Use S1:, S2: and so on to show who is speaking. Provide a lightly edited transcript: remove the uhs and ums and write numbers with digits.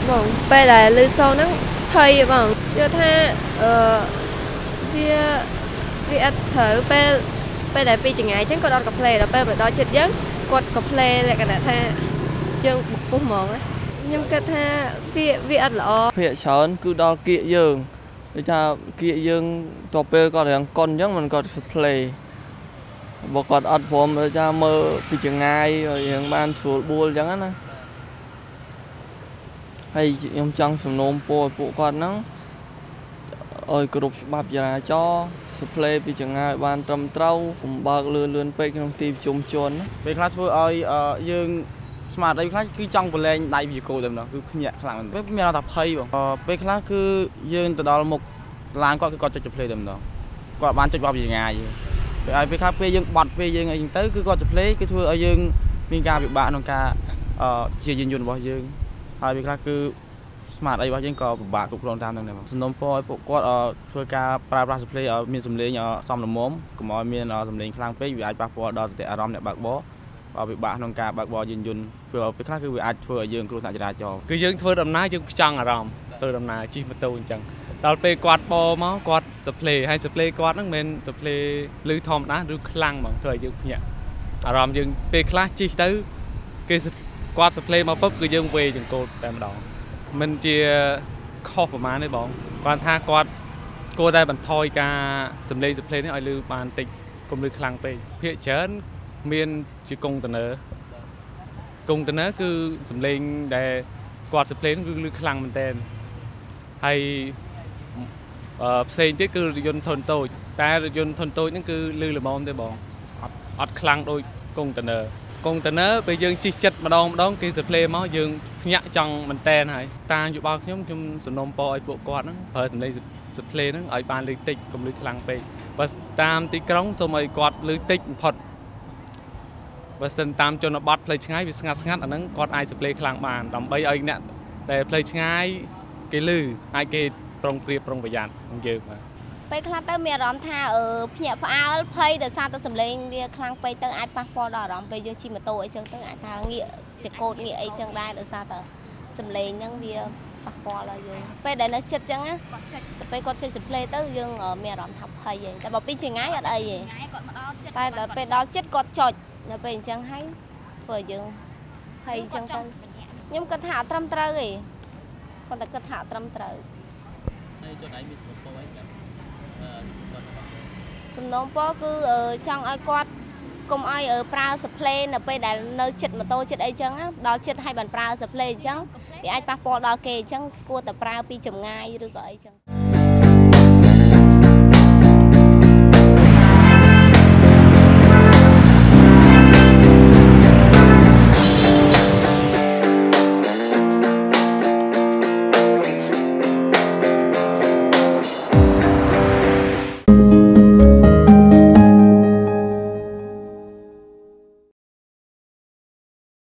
S1: បងពេលដែលលឺសូរហ្នឹងភ័យបងយល់ថាវាអត់ត្រូវពេលដែលពីចង្ងាយអញ្ចឹងគាត់អត់កាផ្លេដល់ពេលមកដល់ចិត្តយើងគាត់កាផ្លេលក្ខណៈថាជើងបុកពុះហ្មងខ្ញុំគិតថាវាអត់ល្អភាគច្រើនគឺដល់គៀកយើងដូចថាគៀកយើងតទៅពេលគាត់រាំងកុនអញ្ចឹងមិនគាត់ផ្លេបើគាត់អត់ព្រមដូចថាមើលពីចង្ងាយរៀងបានស្រួលបួលអញ្ចឹងណាហើយខ្ញុំចង់សំណូមពរពួកគាត់ហ្នឹងឲ្យគ្រប់ច្បាប់ចរាចរណ៍ស្ផ្លេពីចង្ងាយបានត្រឹមត្រូវកុំបើកលឿនពេកក្នុងទីប្រជុំជនពេលខ្លះធ្វើឲ្យយើងស្មារតីខ្លះគឺចង់ប្រឡែងដៃវីកូតែម្ដងគឺភ្ញាក់ខ្លាំងមែនពេលមានតែភ័យបងពេលខ្លះគឺយើងទៅដល់មុខឡានគាត់គឺគាត់ចុចផ្លេតែម្ដងគាត់បានចុចបោះពីចង្ងាយពេលខ្លះពេលយើងបត់ពេលយើងអីចឹងទៅគឺគាត់ចុចផ្លេគឺធ្វើឲ្យយើងមានការពិបាកក្នុងការជាយានយន្តរបស់យើងហើយពេលខ្លះគឺស្មារតីរបស់យើងក៏ពិបាកគ្រប់គ្រងតាមនឹងដែរសំណុំពរឲ្យពួកគាត់ធ្វើការប្រើប្រាស់សព្លេឲ្យមានសម្លេងសមល្មមកុំឲ្យមានសម្លេងខ្លាំងពេកវាអាចប៉ះពាល់ដល់សតិអារម្មណ៍អ្នកបើកបរពិបាកក្នុងការបើកបរយានយន្តព្រោះពេលខ្លះគឺវាអាចធ្វើឲ្យយើងគ្រោះថ្នាក់ចរាចរណ៍គឺយើងធ្វើដំណើរយើងផ្ចង់អារម្មណ៍ធ្វើដំណើរជិះម៉ូតូអញ្ចឹងដល់ពេលគាត់បមកគាត់សព្លេហើយសព្លេគាត់ហ្នឹងមិនមែនសព្លេលឺធម្មតាឬខ្លាំងហ្មងធ្វើឲ្យយើងភ្ញាក់អារម្មណ៍យើងពេលខ្លះជិះទៅគេគាត់សព្លេមកពុបគឺយើងវេចង្កូតតែម្ដងមិនជាខុសប្រហែលទេបងគាត់ថាគាត់គួរតែបន្ថយការសម្លេងសព្លេនេះឲ្យលឺបានតិចកុំលឺខ្លាំងពេកភាគច្រើនមានជាកុងតឺន័រគឺសម្លេងដែលគាត់សព្លេគឺលឺខ្លាំងមែនតើហើយផ្សេងទៀតគឺរថយន្តធុនតូចតែរថយន្តធុនតូចហ្នឹងគឺលឺល្មមទេបងអត់ខ្លាំងដូចកុងតឺន័រពេលយើងជិះចិត្តម្ដងគេសព្លេមកយើងភ្ញាក់ចង់មែនតើហើយតាមយោបល់ខ្ញុំសំណូមពរឲ្យពួកគាត់ហ្នឹងប្រើសម្លេងសព្លេហ្នឹងឲ្យបានលឺតិចកុំលឺខ្លាំងពេកបើតាមទីក្រុងសូមឲ្យគាត់លឺតិចបំផុតបើសិនតាមជនបទផ្លូវឆ្ងាយវាស្ងាត់អាហ្នឹងគាត់អាចសព្លេខ្លាំងបានដើម្បីឲ្យអ្នកដែលផ្លូវឆ្ងាយគេលឺអាចគេប្រុងប្រយ័ត្នយើងបាទពេលខ្លះទៅមានអារម្មណ៍ថាភ្ញាក់ផ្អើលភ័យដោយសារតែសម្លេងវាខ្លាំងពេកទៅអាចប៉ះពាល់ដល់អារម្មណ៍ពេលយើងជិះម៉ូតូអីចឹងទៅអាចថាងាកចកោតងាកអីចឹងដែរដោយសារតែសម្លេងហ្នឹងវាប៉ះពាល់ដល់យើងពេលដែលនៅចិត្តចឹងណាពេលគាត់ចុចសម្លេងទៅយើងមានអារម្មណ៍ថាភ័យហ្នឹងតែបើពីចង្ងាយអត់អីទេតែដល់ពេលដល់ចិត្តគាត់ចុចដល់ពេលអញ្ចឹងហើយធ្វើឲ្យយើងភ័យចឹងទៅខ្ញុំគិតថាអត់ត្រឹមត្រូវទេគាត់តែគិតថាអត់ត្រឹមត្រូវហើយជនឯងមានសំណពរអីសម្រាប់សំណូមពរគឺចង់ឲ្យគាត់កុំឲ្យប្រើសព្លេនៅពេលដែលនៅចិត្តម៉ូតូចិត្តអីចឹងដល់ចិត្តឲ្យបានប្រើសព្លេអញ្ចឹងវាអាចប៉ះពាល់ដល់គេអញ្ចឹងគួរតែប្រើពីចម្ងាយឬក៏អីចឹង